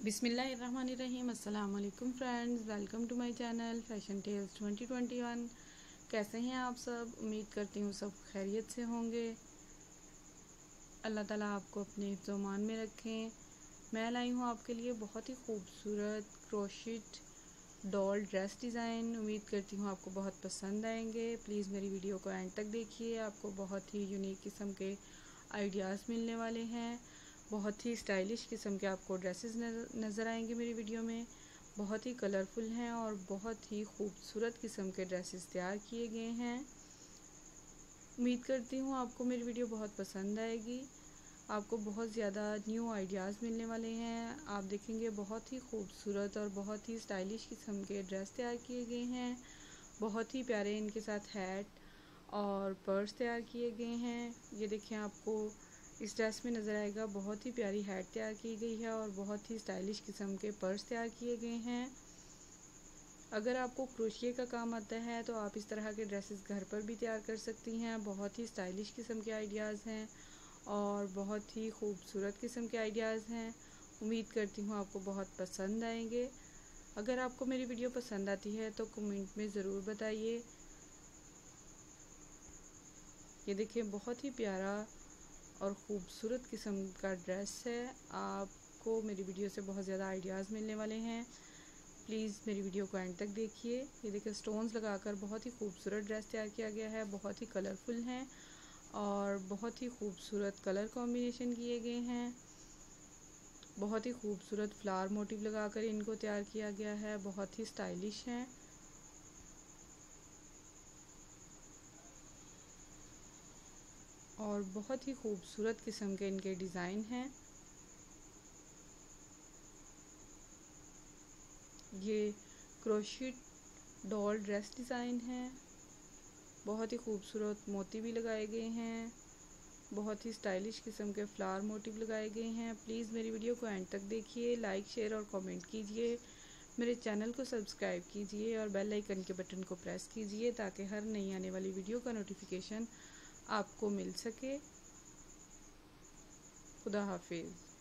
बिस्मिल्लाहिर्रहमानिर्रहीम। अस्सलाम वालेकुम friends, welcome to my channel fashion tales 2021। कैसे हैं आप सब? उम्मीद करती हूँ सब खैरियत से होंगे। अल्लाह ताला आपको अपने हिफ्ज़-ओ-मान में रखें। मैं लाई हूँ आपके लिए बहुत ही खूबसूरत क्रोशेट डॉल ड्रेस डिज़ाइन। उम्मीद करती हूँ आपको बहुत पसंद आएंगे। प्लीज़ मेरी वीडियो को एंड तक देखिए, आपको बहुत ही यूनिक किस्म के आइडियाज़ मिलने वाले हैं। बहुत ही स्टाइलिश किस्म के आपको ड्रेसेस नज़र आएंगे मेरी वीडियो में। बहुत ही कलरफुल हैं और बहुत ही खूबसूरत किस्म के ड्रेसेस तैयार किए गए हैं। उम्मीद करती हूँ आपको मेरी वीडियो बहुत पसंद आएगी। आपको बहुत ज़्यादा न्यू आइडियाज़ मिलने वाले हैं। आप देखेंगे बहुत ही खूबसूरत और बहुत ही स्टाइलिश किस्म के ड्रेस तैयार किए गए हैं। बहुत ही प्यारे इनके साथ हैट और पर्स तैयार किए गए हैं। ये देखें, आपको इस ड्रेस में नज़र आएगा बहुत ही प्यारी हैट तैयार की गई है और बहुत ही स्टाइलिश किस्म के पर्स तैयार किए गए हैं। अगर आपको क्रोशिया का काम आता है तो आप इस तरह के ड्रेसेस घर पर भी तैयार कर सकती हैं। बहुत ही स्टाइलिश किस्म के आइडियाज़ हैं और बहुत ही खूबसूरत किस्म के आइडियाज़ हैं। उम्मीद करती हूँ आपको बहुत पसंद आएंगे। अगर आपको मेरी वीडियो पसंद आती है तो कमेंट में ज़रूर बताइए। ये देखिए, बहुत ही प्यारा और ख़ूबसूरत किस्म का ड्रेस है। आपको मेरी वीडियो से बहुत ज़्यादा आइडियाज़ मिलने वाले हैं। प्लीज़ मेरी वीडियो को एंड तक देखिए। ये देखिए, स्टोन्स लगाकर बहुत ही खूबसूरत ड्रेस तैयार किया गया है। बहुत ही कलरफुल हैं और बहुत ही खूबसूरत कलर कॉम्बिनेशन किए गए हैं। बहुत ही खूबसूरत फ्लावर मोटिव लगाकर इनको तैयार किया गया है। बहुत ही स्टाइलिश हैं। और बहुत ही खूबसूरत किस्म के इनके डिज़ाइन हैं। ये क्रोशेट डॉल ड्रेस डिज़ाइन है। बहुत ही खूबसूरत मोती भी लगाए गए हैं। बहुत ही स्टाइलिश किस्म के फ्लावर मोटिव लगाए गए हैं। प्लीज़ मेरी वीडियो को एंड तक देखिए, लाइक शेयर और कमेंट कीजिए। मेरे चैनल को सब्सक्राइब कीजिए और बेल आइकन के बटन को प्रेस कीजिए ताकि हर नई आने वाली वीडियो का नोटिफिकेशन आपको मिल सके। खुदा हाफिज़।